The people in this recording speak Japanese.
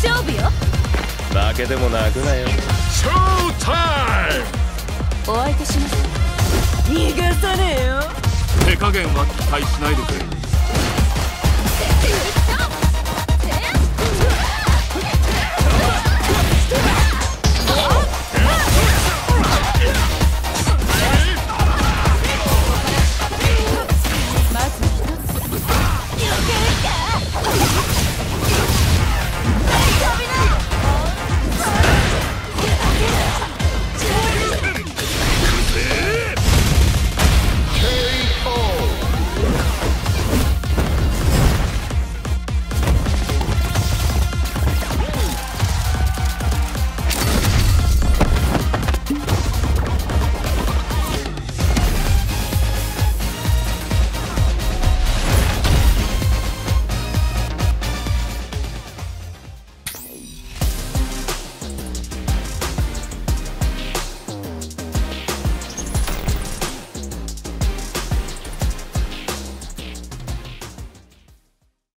勝負よ。 負けても泣くなよ。 ショータイム。 お相手します。逃がさねえよ。 手加減は期待しないでくれ。